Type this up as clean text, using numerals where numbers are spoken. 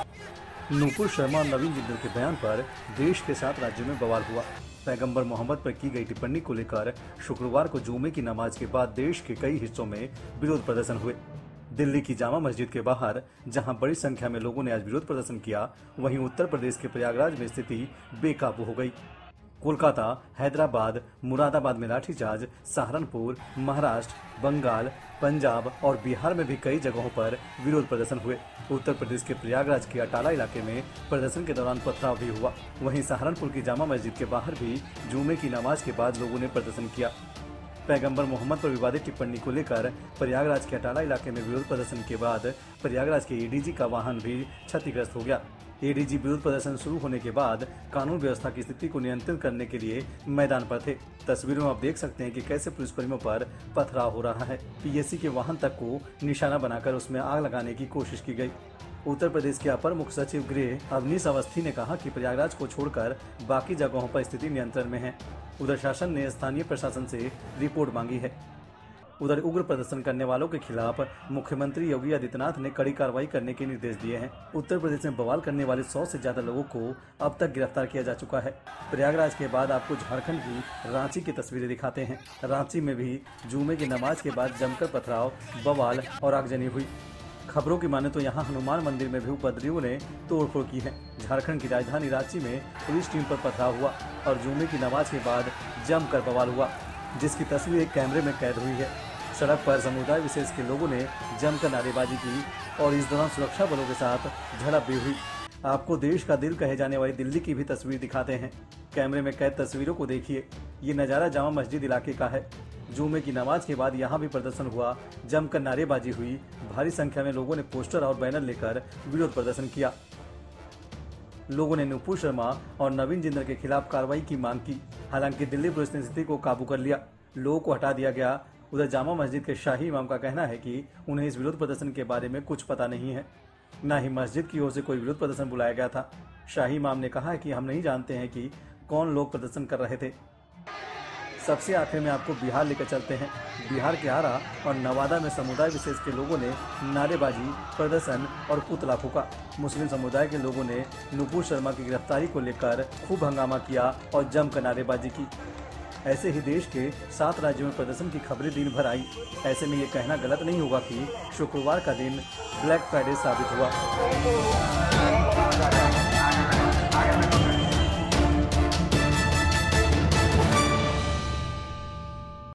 नूपुर शर्मा और नवीन जिंदल के बयान पर देश के 7 राज्यों में बवाल हुआ। पैगंबर मोहम्मद पर की गई टिप्पणी को लेकर शुक्रवार को जुमे की नमाज के बाद देश के कई हिस्सों में विरोध प्रदर्शन हुए। दिल्ली की जामा मस्जिद के बाहर जहां बड़ी संख्या में लोगों ने आज विरोध प्रदर्शन किया, वहीं उत्तर प्रदेश के प्रयागराज में स्थिति बेकाबू हो गई। कोलकाता, हैदराबाद, मुरादाबाद में लाठीचार्ज, सहारनपुर, महाराष्ट्र, बंगाल, पंजाब और बिहार में भी कई जगहों पर विरोध प्रदर्शन हुए। उत्तर प्रदेश के प्रयागराज के अटाला इलाके में प्रदर्शन के दौरान पथराव भी हुआ। वहीं सहारनपुर की जामा मस्जिद के बाहर भी जुमे की नमाज के बाद लोगों ने प्रदर्शन किया। पैगंबर मोहम्मद पर विवादित टिप्पणी को लेकर प्रयागराज के अटाला इलाके में विरोध प्रदर्शन के बाद प्रयागराज के एडीजी का वाहन भी क्षतिग्रस्त हो गया। एडीजी विरोध प्रदर्शन शुरू होने के बाद कानून व्यवस्था की स्थिति को नियंत्रित करने के लिए मैदान पर थे। तस्वीरों में आप देख सकते हैं कि कैसे पुलिसकर्मियों पर पथराव हो रहा है। पीएससी के वाहन तक को निशाना बनाकर उसमें आग लगाने की कोशिश की गई। उत्तर प्रदेश के अपर मुख्य सचिव गृह अवनीश अवस्थी ने कहा कि प्रयागराज को छोड़कर बाकी जगहों पर स्थिति नियंत्रण में है। उधर शासन ने स्थानीय प्रशासन से रिपोर्ट मांगी है। उधर उग्र प्रदर्शन करने वालों के खिलाफ मुख्यमंत्री योगी आदित्यनाथ ने कड़ी कार्रवाई करने के निर्देश दिए हैं। उत्तर प्रदेश में बवाल करने वाले 100 से ज्यादा लोगों को अब तक गिरफ्तार किया जा चुका है। प्रयागराज के बाद आपको झारखंड की रांची की तस्वीरें दिखाते हैं। रांची में भी जुमे की नमाज के बाद जमकर पथराव, बवाल और आगजनी हुई। खबरों की माने तो यहाँ हनुमान मंदिर में भी उपद्रवियों ने तोड़फोड़ की है। झारखंड की राजधानी रांची में पुलिस टीम पर पथराव हुआ और जुमे की नमाज के बाद जमकर बवाल हुआ, जिसकी तस्वीर एक कैमरे में कैद हुई है। सड़क पर समुदाय विशेष के लोगों ने जमकर नारेबाजी की और इस दौरान सुरक्षा बलों के साथ झड़प भी हुई। आपको देश का दिल कहे जाने वाली दिल्ली की भी तस्वीर दिखाते हैं। कैमरे में कैद तस्वीरों को देखिए। ये नज़ारा जामा मस्जिद इलाके का है। जुमे की नमाज के बाद यहाँ भी प्रदर्शन हुआ, जमकर नारेबाजी हुई। भारी संख्या में लोगों ने पोस्टर और बैनर लेकर विरोध प्रदर्शन किया। लोगों ने नूपुर शर्मा और नवीन जिंदल के खिलाफ कार्रवाई की मांग की। हालांकि दिल्ली पुलिस ने स्थिति को काबू कर लिया, लोगों को हटा दिया गया। उधर जामा मस्जिद के शाही इमाम का कहना है कि उन्हें इस विरोध प्रदर्शन के बारे में कुछ पता नहीं है, न ही मस्जिद की ओर से कोई विरोध प्रदर्शन बुलाया गया था। शाही इमाम ने कहा है कि हम नहीं जानते हैं कि कौन लोग प्रदर्शन कर रहे थे। सबसे आखिर में आपको बिहार लेकर चलते हैं। बिहार के आरा और नवादा में समुदाय विशेष के लोगों ने नारेबाजी, प्रदर्शन और पुतला फूका। मुस्लिम समुदाय के लोगों ने नूपुर शर्मा की गिरफ्तारी को लेकर खूब हंगामा किया और जमकर नारेबाजी की। ऐसे ही देश के 7 राज्यों में प्रदर्शन की खबरें दिन भर आई। ऐसे में ये कहना गलत नहीं होगा कि शुक्रवार का दिन ब्लैक फ्राइडे साबित हुआ।